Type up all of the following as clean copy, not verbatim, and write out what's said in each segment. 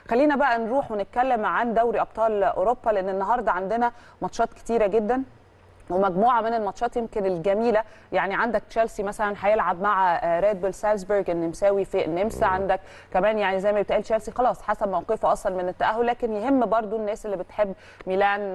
خلينا بقى نروح ونتكلم عن دوري ابطال اوروبا، لان النهارده عندنا ماتشات كتيره جدا ومجموعه من الماتشات يمكن الجميله. يعني عندك تشيلسي مثلا هيلعب مع ريد بول سالزبورج النمساوي في النمسا. عندك كمان يعني زي ما بيتقال تشيلسي خلاص حسب موقفه اصلا من التاهل، لكن يهم برضو الناس اللي بتحب ميلان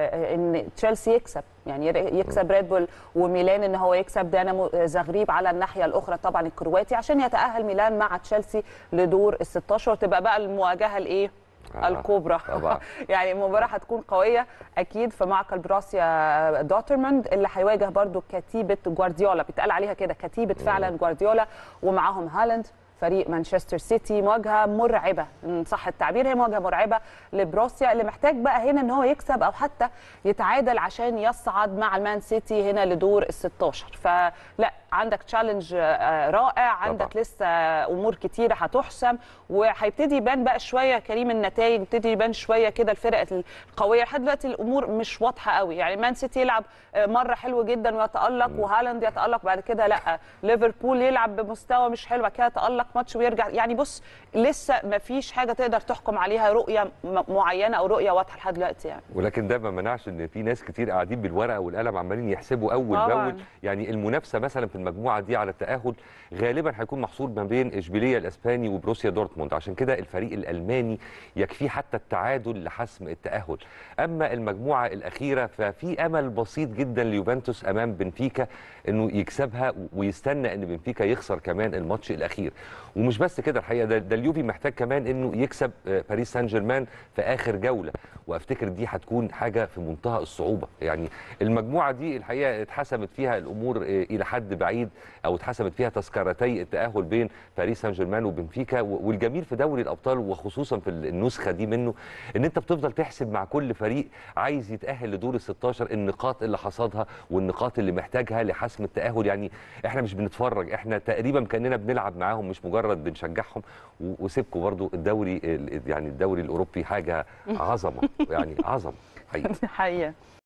ان تشيلسي يكسب، يعني يكسب ريد بول وميلان، ان هو يكسب دينامو زغريب على الناحيه الاخرى طبعا الكرواتي، عشان يتاهل ميلان مع تشيلسي لدور ال 16 وتبقى بقى المواجهه الايه الكبرى. يعني المباراه هتكون قويه اكيد في معقل بروسيا دورتموند اللي هيواجه برضو كتيبه جوارديولا، بيتقال عليها كده كتيبه فعلا جوارديولا، ومعاهم هالاند فريق مانشستر سيتي. مواجهه مرعبه ان صح التعبير، هي مواجهه مرعبه لبروسيا اللي محتاج بقى هنا ان هو يكسب او حتى يتعادل عشان يصعد مع المان سيتي هنا لدور ال 16. فلا عندك تشالنج رائع، عندك طبعا. لسه امور كتيره هتحسم، وهيبتدي يبان بقى شويه كريم النتائج، يبتدي يبان شويه كده الفرق القويه. لحد دلوقتي الامور مش واضحه قوي، يعني مان سيتي يلعب مره حلو جدا ويتالق وهالاند يتالق، بعد كده لا ليفربول يلعب بمستوى مش حلو كده يتالق ماتش ويرجع. يعني بص لسه ما فيش حاجه تقدر تحكم عليها رؤيه معينه او رؤيه واضحه لحد دلوقتي يعني. ولكن ده ما منعش ان في ناس كتير قاعدين بالورقه والقلم عمالين يحسبوا اول باول. يعني المنافسه مثلا في المجموعه دي على التاهل غالبا هيكون محصور ما بين اشبيليه الاسباني وبروسيا دورتموند، عشان كده الفريق الالماني يكفيه حتى التعادل لحسم التاهل. اما المجموعه الاخيره ففي امل بسيط جدا ليوفنتوس امام بنفيكا انه يكسبها، ويستنى ان بنفيكا يخسر كمان الماتش الاخير. ومش بس كده الحقيقه، ده اليوفي محتاج كمان انه يكسب باريس سان جيرمان في اخر جوله، وافتكر دي هتكون حاجه في منتهى الصعوبه. يعني المجموعه دي الحقيقه اتحسمت فيها الامور الى حد بعيد، او اتحسمت فيها تذكرتي التاهل بين باريس سان جيرمان وبنفيكا. والجميل في دوري الابطال وخصوصا في النسخه دي منه ان انت بتفضل تحسب مع كل فريق عايز يتاهل لدور ال 16 النقاط اللي حصدها والنقاط اللي محتاجها لحسم التاهل. يعني احنا مش بنتفرج، احنا تقريبا كاننا بنلعب معاهم مش مجرد بنشجعهم. وسيبكم برضو الدوري، يعني الدوري الاوروبي حاجه عظمه، يعني عظمه حقيقي.